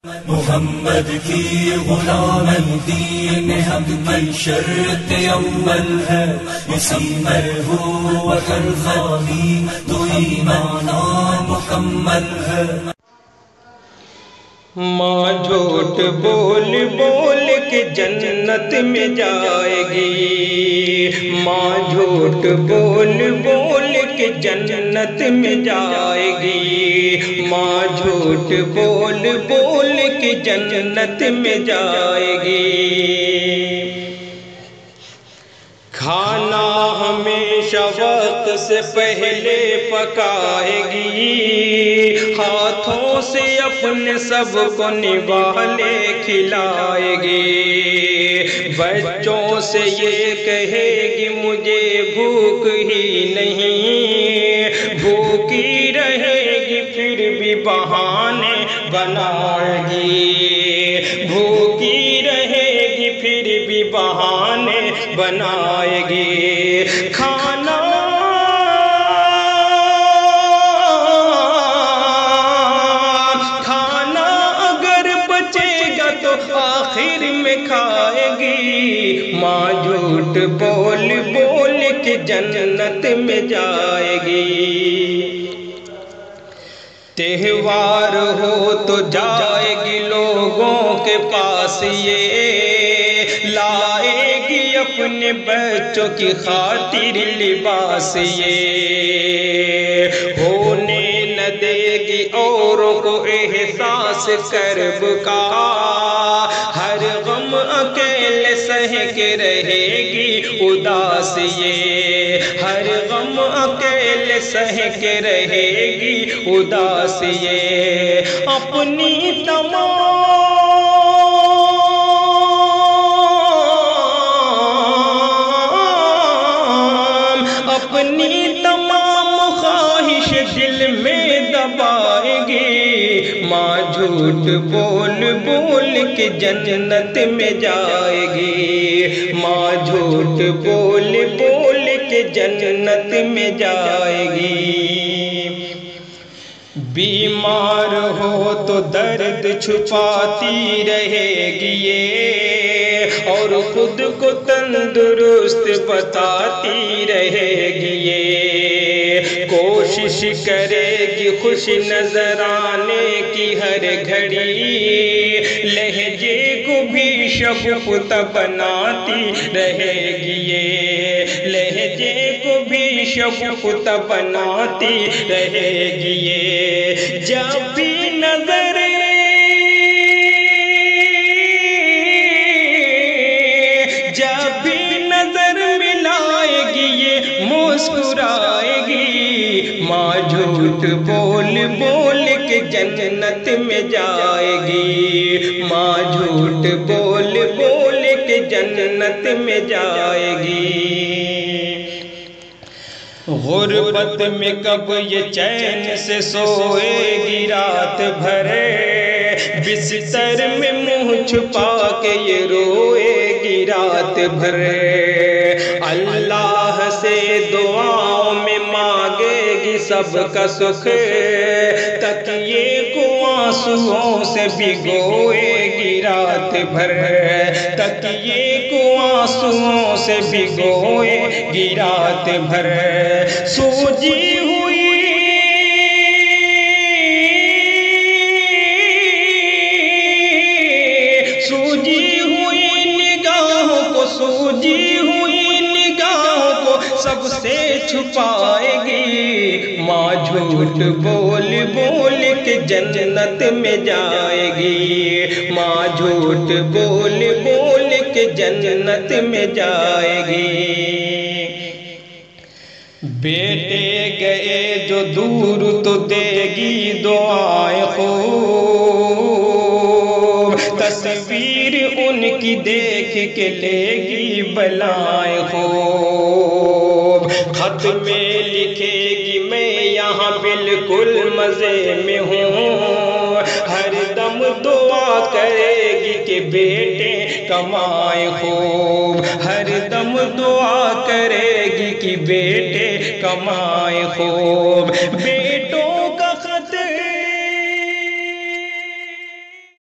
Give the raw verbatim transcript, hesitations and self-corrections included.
محمد کی غلام دین ہم کی شرط اول ہے، مسمر ہو ہر خامی تو ایمان مکمل ہے۔ ماں جھوٹ بول بول کے جنت میں جائے گی، ماں جھوٹ بول بول کے جنت میں جائے گی، ماں جھوٹ بول بول کے جنت میں جائے گی۔ کھانا ہمیشہ وقت سے پہلے پکائے گی، ہاتھوں سے اپنے سب کو نوالے کھلائے گی، بچوں سے یہ کہے گی مجھے بھوک ہی نہیں، بھوکی رہے گی پھر بھی بہانے بنائے گی، بھوکی رہے گی پھر بھی بہانے بنائے گی۔ کھانا کھانا اگر بچے گا تو آخر میں کھائے گی، ماں جھوٹ بول بول کے جنت میں جائے گی۔ تہوار ہو تو جائے گی لوگوں کے پاس، یہ لائے گی اپنے بچوں کی خاطر لباس، یہ ہونے نہ دے گی اوروں کو احساس کرب کا، ہر غم اکیلے سہ کے رہے گی اداس، یہ ہر غم اکیلے سہ کے رہے گی اداس، یہ اپنی تمام اپنی تمام خواہش دل میں دبائے گی، ماں جھوٹ بول بول کے جنت میں جائے گی، ماں جھوٹ بول بول کے جنت میں جائے گی۔ بیمار ہو تو درد چھپاتی رہے گی یہ، اور خود کو تندرست بتاتی رہے گی یہ، کوشش کرے گی خوش نظر آنے کی ہر گھڑی، لہجے کو بھی شگفتہ بناتی رہے گی یہ، لہجے کو بھی شگفتہ بناتی رہے گی یہ، جب بھی نظر جب بھی نظر ملائے گی یہ مسکرائے گی، ماں جھوٹ بول بول کے جنت میں جائے گی، ماں جھوٹ بول بول کے جنت میں جائے گی۔ غربت میں کب یہ چین سے سوئے گی رات بھر، بستر میں منہ چھپا کے یہ روئے گی رات بھر، اللہ سے دعاؤں میں مانگے گی سب کا سکھ، تکیے کو آنسوؤں سے بھگوئے گی رات بھر، تکیے کو آنسوؤں سے بھگوئے گی رات بھر، سوجی ہوئی سوجی ہوئی نگاہوں کو سوجی ہوئی نگاہوں کو سب سے چھپائے گی، ماں جھوٹ بول بول کے جنت میں جائے گی، ماں جھوٹ بول بول کے جنت میں جائے گی۔ بیٹے گئے جو دور تو دے گی دعائیں خوب، تصویر ان کی دیکھ کے لے گی بلائیں خوب، خط میں لکھے گی میں یہاں بالکل مزے میں ہوں، ہر دم دعا کرے گی کہ بیٹے کمائیں خوب، ہر دم دعا کرے گی کہ بیٹے کمائیں خوب۔